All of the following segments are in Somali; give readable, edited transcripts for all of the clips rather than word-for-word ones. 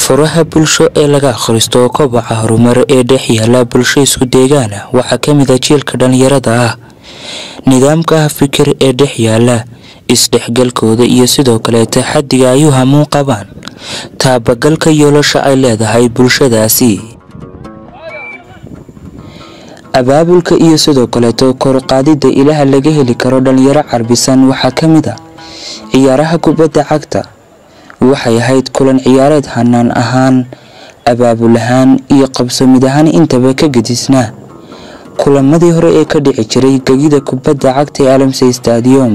furaha bulsho ee laga akhristo kobaca horumar ee dhex yaala bulsho isku deegaan waxaa ka mid ah jiilka dhalinyarada ah nidaamka fikir ee dhex yaala isdhexgalkooda iyo sidoo kale taxadiga ay u hamuun qabaan taabagalka yoolasha ay leedahay bulshadaasi abaabulka iyo sidoo kale kor u qaadida ilaha laga heli karo dhalinyaro carbisan waxaa ka mid ah ciyaaraha kubadda cagta waxay ahayd kulan ciyaareed hanaan ahaan abaabul ahaan iyo qabsamid ahaan intaba ka gadisnaa kulamadii hore ee ka dhici jiray gegida kubadda cagta ee Alamsey Stadium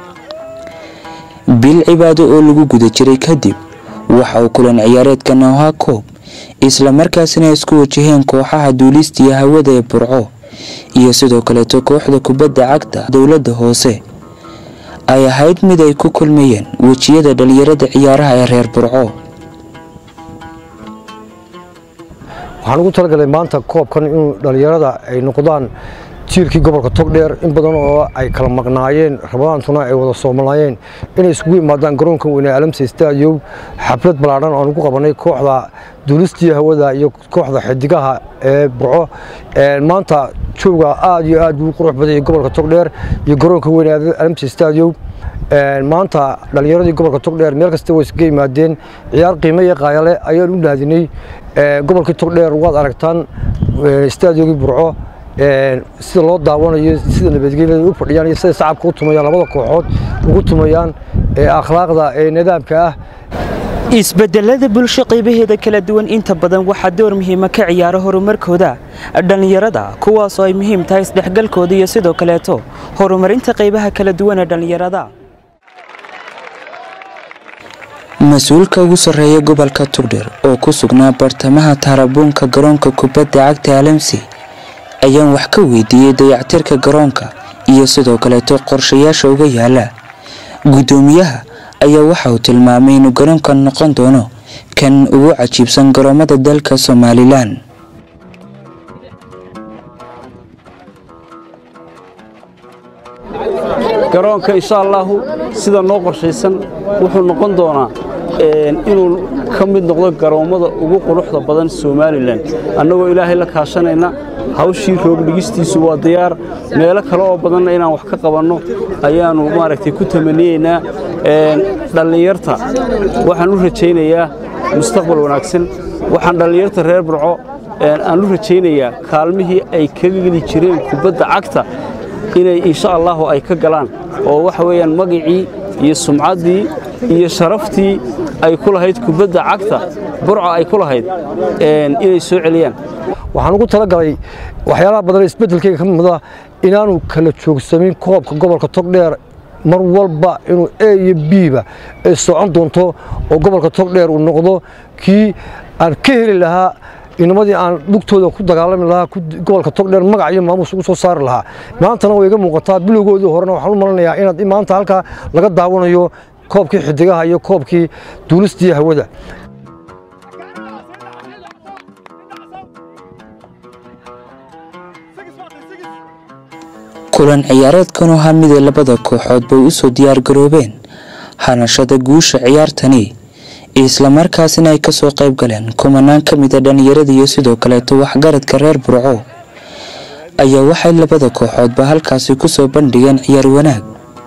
bil cibaado oo lagu guda jiray kadib waxa uu kulan ciyaareedkan ahaa koob isla markaasina isku wajaheen kooxaha duulista iyo hawada ee Burco iyo sidoo kale kooxda kubadda cagta dawladda hoose ay ahayd mid ay ku kulmayeen wajiyada dhalinyarada ciyaaraha ee reer Burco waxaan ugu talagalay maanta koobkan in dhalinyarada ay noqdaan jiilkii gobolka Togdheer in badan oo ay kala maqnaayeen rabadaantuna ay wada Soomaaliyeed inay isugu yimaadaan garoonka weyn ee Alamsey Stadium xaflad balaaran oo lagu qabanay kooxda duulistii hawada iyo kooxda xidigaha ee Burco maanta jooga aad iyo aad u qurux badan gobolka Togdheer iyo garoonka weyn ee Alamsey Stadium maanta dhalinyaradii gobolka Togdheer meel kasta way isga yimaadeen ciyaar qiimo iyo qaayale ayaan u dhaadinay gobolka Togdheer waad aragtaan stadiumkii Burco sida loo daawanayo sida nabadgelyada u fadhiyaan iyo sida shacabka u tumayaan labada kooxood ugu tumayaan akhlaaqda nidaamka ah isbedelada bulsho qaybaheeda kala duwan inta badan waxa door muhiim ah ka ciyaaro horumarkooda dhalinyarada kuwaas oo ay muhiim tahay isdhexgalkooda iyo sidoo kale horumarinta qaybaha kala duwan ee dhalinyarada mas'uulka ugu sareeya gobolka Togdheer oo ku sugnaa bartamaha Tarabuunka garoonka kubadda cagta Alamsey ayaan wax ka weydiiyay dayactirka garoonka iyo sidoo kale qorshayaasha uga yaala gudoomiyaha ayaa waxa uu tilmaamay inuu garoonka noqon doono kan ugu cajiibsan garoomada dalka Soomaaliland garoonka insha Allah sida noo qorshaysan wuxuu noqon doonaa inuu ka mid noqdo garoomada ugu quruxda badan Soomaaliland annagoo Ilaahay la kaashanayna hawshii roog dhigistiisu waa diyaar meelo kale oo badan inaan wax ka qabanno ayaanu maaragtay ku tamaniyeynaa dhalinyarta waxaan u rajaynayaa mustaqbal wanaagsan waxaan dhalinyarta reer Burco aan u rajaynayaa kaalmihii ay kaga geli jireen kubadda cagta inay insha Allah ay ka galaan oo waxa weeyaan magacii iyo sumcaddii iyo sharaftii ay ku lahayd kubadda cagta Burco ay ku lahayd inay soo celiyaan waxaan ugu talagalay waxyaalaha badan isbedelkayga ka mid ah inaanu kala joogsamin koobka gobolka Togdheer mar walba inuu A iyo B ba ay socon doonto oo gobolka Togdheer uu noqdo kii aan ka heli lahaa inamadii aan dhugtooda ku dagaalami lahaa gobolka Togdheer magac iyo maamuus ugu soo saari lahaa maantana way iga muuqataa bilowgoodii horena waxaan u malanayaa inaad maanta halka laga daawanayo koobkii xidigaha iyo koobkii duulistii hawada kulan ciyaareedkan oo mid labada kooxood bay u soo diyaar garoobeen hanashada guusha ciyaartani isla markaasina ay ka soo qayb galeen kumanaan ka mid ah dhalinyarada iyo sidoo kale waxgaradka reer Burco ayaa waxay labada kooxoodba halkaasi ku soo bandhigeen ciyaar wanaag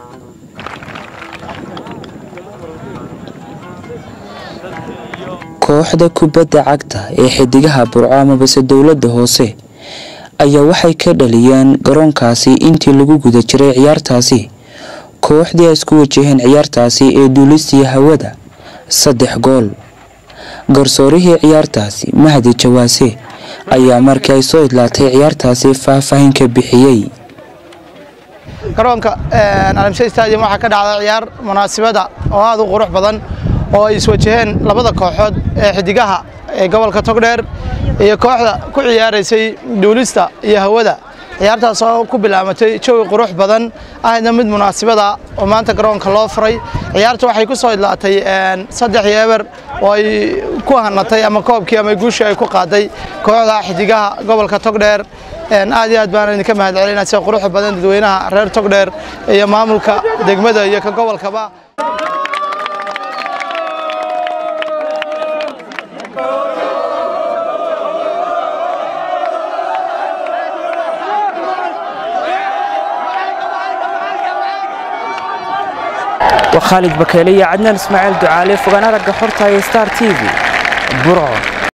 kooxda kubadda cagta ee xidigaha Burco ama bas dawladda hoose ayaa waxay ka dhaliyeen garoonkaasi intii lagu guda jiray ciyaartaasi kooxdii ay isku wajaheen ciyaartaasi ee duulistii hawada 3 gool garsoorihii ciyaartaasi Mahdi Jawaase ayaa markii ay soo idlaatay ciyaartaasi faahfaahin ka bixiyay garoonka Alamsey Stadium waxa ka dhacday ciyaar munaasabada oo aad u qurux badan oo ay isku wajaheen labada kooxood ee xidigaha ee gobolka Togdheer iyo kooxda ku ciyaaraysay duulista iyo hawada ciyaartaas oo ku bilaabatay jawi qurux badan ahna mid munaasabada oo maanta garoonka loo furay ciyaartu waxay ku soo idlaatay 3-1 oo ay ku hanatay ama koobkii ama guushii ay ku qaaday kooxda xidigaha gobolka Togdheer aad iyo aad baan idinka mahadcelinayaa si qurux badan dadweynaha reer Togdheer iyo maamulka degmada iyo ka gobolkaba وخالد بكالية عدنان اسماعيل دعالي فقناة رقا حورتا ستار تي في برعو.